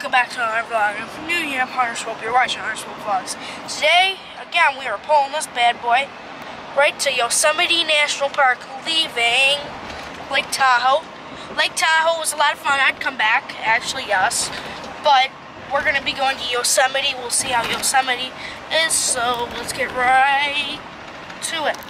welcome back to another vlog. If you're new here, I'm Hunter Swope. You're watching Hunter Swope Vlogs. Today, again, we are pulling this bad boy right to Yosemite National Park, leaving Lake Tahoe. Lake Tahoe was a lot of fun. I'd come back, actually, yes. But we're going to be going to Yosemite. We'll see how Yosemite is, so let's get right to it.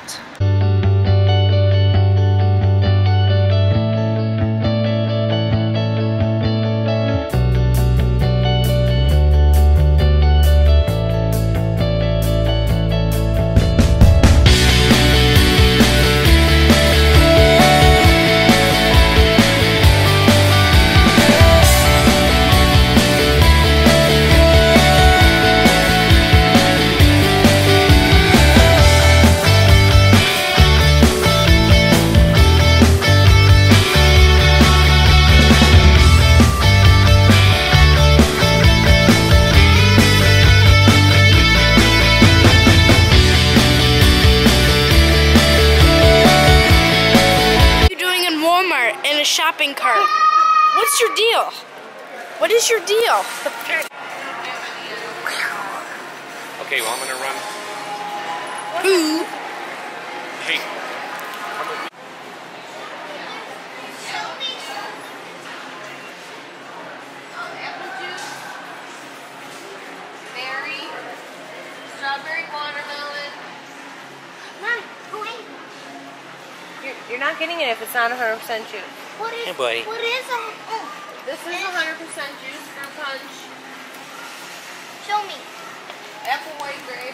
In a shopping cart. What's your deal? What is your deal? Okay, well, I'm gonna run. Ooh. Hey. Apple juice, berry, strawberry watermelon. Come on, go in. You're not getting it if it's not 100% juice. What is? Hey, buddy. What is that? Oh, this is 100% juice fruit punch. Show me. Apple white grape.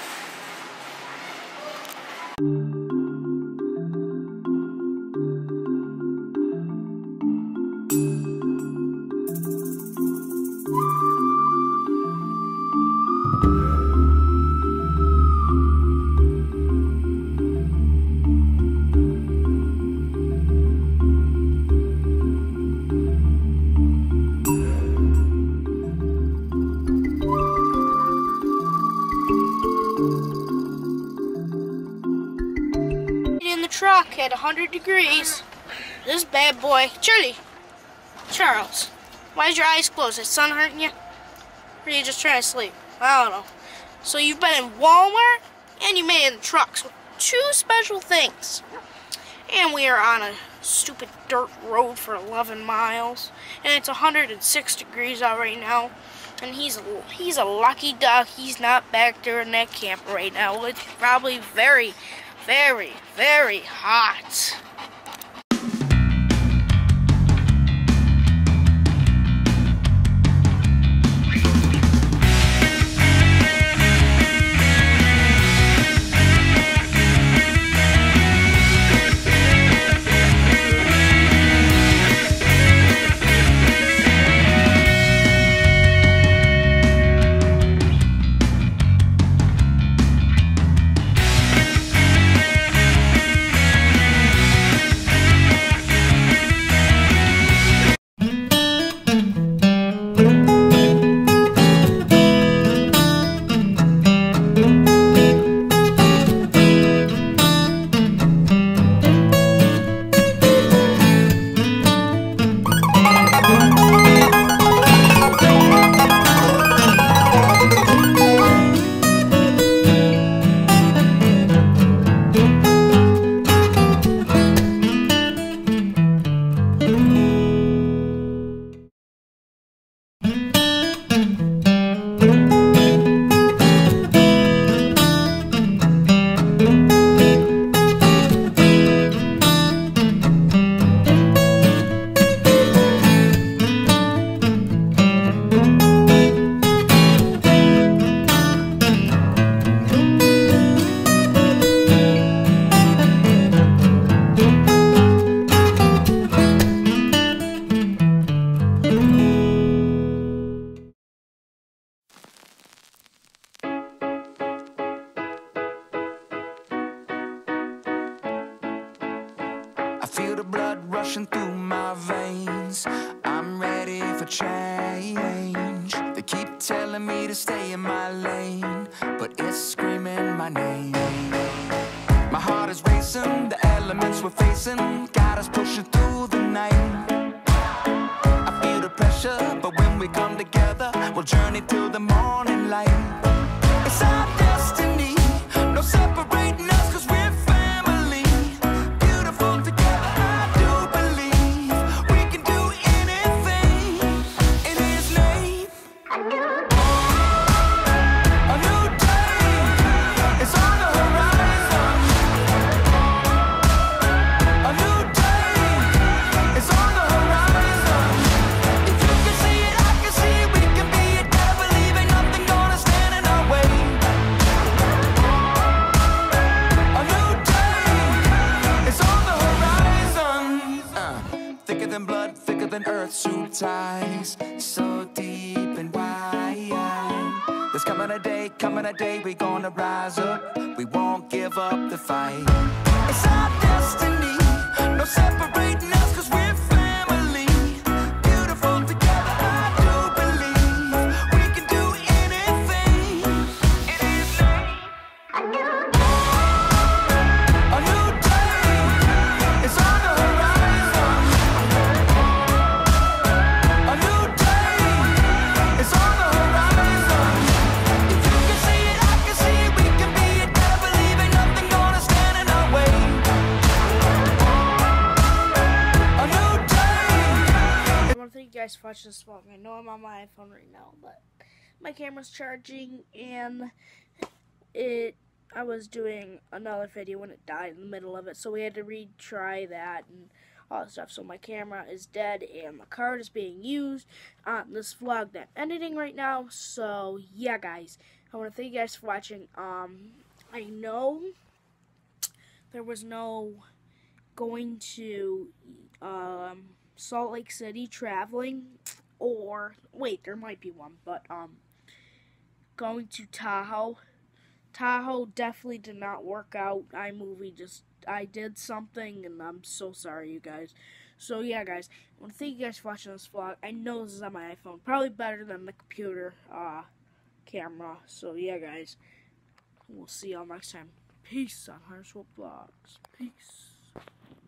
In the truck at 100 degrees. This bad boy. Charles, why is your eyes closed? Is sun hurting you? Or are you just trying to sleep? I don't know. So you've been in Walmart and you made it in the truck. So two special things. And we are on a stupid dirt road for 11 miles. And it's 106 degrees out right now. And he's a lucky duck. He's not back there in that camper right now. It's probably very, very, very hot. I feel the blood rushing through my veins. I'm ready for change. They keep telling me to stay in my lane, but it's screaming my name. My heart is racing, the elements we're facing got us pushing through the night. I feel the pressure, but when we we come together, we'll journey till the morning light. It's our destiny, no separating us, 'cause we're family. Beautiful together, I do believe we can do anything in His name. A new day is on the horizon. A new day is on the horizon. If you can see it, I can see it. We can be it. Gotta believe ain't nothing gonna stand in our way. A new day is on the horizon. Thicker than blood, thicker than earth, true ties, so deep and wide. There's coming a day, we gonna rise up. We won't give up the fight. It's our destiny, no separating us, 'cause we're family. Beautiful together, I do believe we can do anything in His name. A new day is on the horizon. A new day is on the horizon. If you can see it, I can see it. We can be it. Gotta believe ain't nothing gonna stand in our way. A new day. I want to thank you guys for watching this vlog. I know I'm on my iPhone right now, but my camera's charging, and I was doing another video when it died in the middle of it, so we had to retry that and all that stuff. So my camera is dead, and the card is being used on this vlog that I'm editing right now. So yeah, guys, I want to thank you guys for watching. I know there was no going to Salt Lake City traveling, or wait, there might be one, but going to Tahoe. Tahoe definitely did not work out. I did something, and I'm so sorry, you guys. So yeah, guys, I want to thank you guys for watching this vlog. I know this is on my iPhone, probably better than the computer camera. So yeah, guys, we'll see y'all next time. Peace on Harshwood Vlogs. Peace.